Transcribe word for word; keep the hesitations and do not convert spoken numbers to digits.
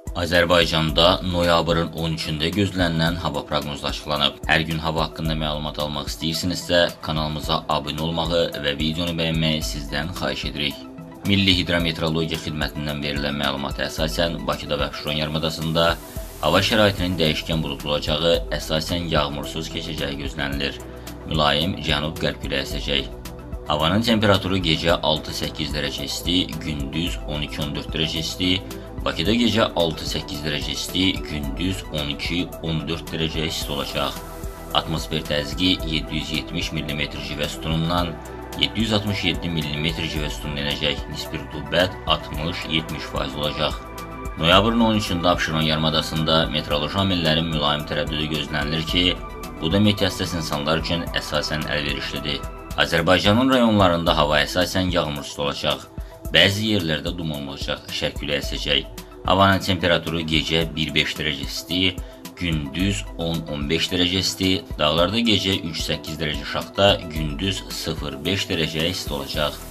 Azərbaycanda noyabrın on üçündə gözlənilən hava proqnozu açıqlanıb. Hər gün hava haqqında məlumat almaq istəyirsinizsə, kanalımıza abunə olmağı və videonu bəyənməyi sizdən xahiş edirik. Milli Hidrometeorologiya Xidmətindən verilən məlumata əsasən Bakıda və Abşeron yarımadasında hava şəraitinin dəyişkən buludlu olacağı, əsasən yağmursuz keçəcəyi gözlənilir. Mülayim cənub-qərb küləyi əsəcək. Havanın temperaturu gecə altı səkkiz dərəcə isti, gündüz on iki on dörd dərəcə isti, Bakıda gecə altı səkkiz dərəcə isti, gündüz on iki on dörd dərəcə isti olacaq. Atmosfer təzyiqi yeddi yüz yetmiş millimetr civə sütunundan yeddi yüz altmış yeddi millimetr civə sütununa enəcək, nisbi rütubət altmış yetmiş faiz olacaq. Noyabrın on üçündə Abşeron yarımadasında meteoroloji amillərin mülayim tərəddüdü gözlənilir ki, bu da meteostas insanlar üçün əsasən əlverişlidir. Azərbaycanın rayonlarında hava əsasən yağmursuz olacaq. Bəzi yerlərdə duman olacaq, şərq küləyi əsəcək. Havanın temperaturu gecə bir beş dərəcə isti, gündüz on on beş dərəcə isti, dağlarda gecə üç səkkiz dərəcə şaxta, gündüz sıfır beş dərəcə isti olacaq.